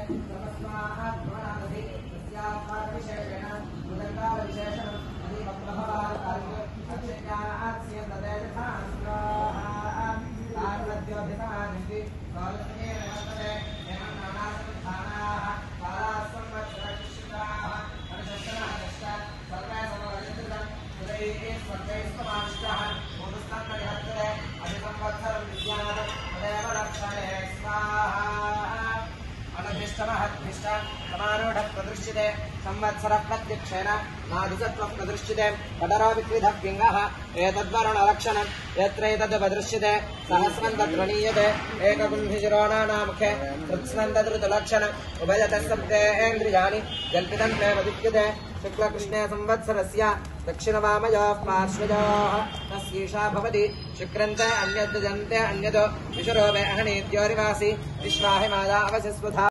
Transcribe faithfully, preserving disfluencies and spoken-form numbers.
प्रदृश्यते संवत्सर प्रत्यक्षेण नाधिसत्वं प्रदृश्यते कटराविक्रीधव्यङ्गः एतद्वरुणलक्षणं यत्र एतदुपदृश्यते सहस्रं तद्रणीयते एककुम्भिशिरोणानामुखे कृत्स्नं तदृतलक्षणम् उभयतः सप्तेन्द्रियाणि कल्पितं मे वदिष्यते शुक्लकृष्णे संवत्सरस्य दक्षिणवामयोः पार्श्वयोः तस्यैषा भवति शुक्रन्ते अन्यद् जन्ते अन्यदो विशुरो मे अहनीत्योरिवासि विश्वाहि माया अवशस्वधा